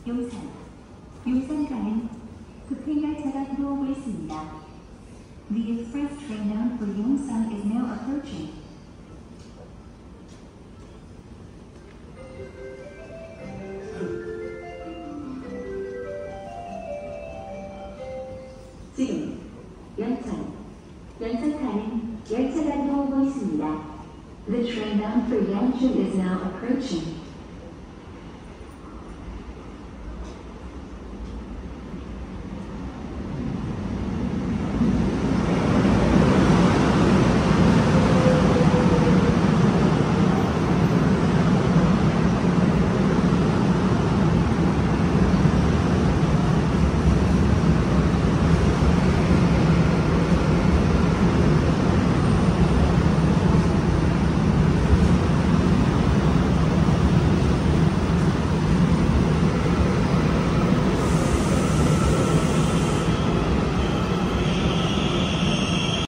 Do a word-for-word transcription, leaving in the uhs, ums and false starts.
용산, 용산 가는 급행열차가 들어오고 있습니다. The express train bound for Yongsan is now approaching. 지금 연천, 연천 가는 열차가 들어오고 있습니다. The train bound for Yancheng is now approaching.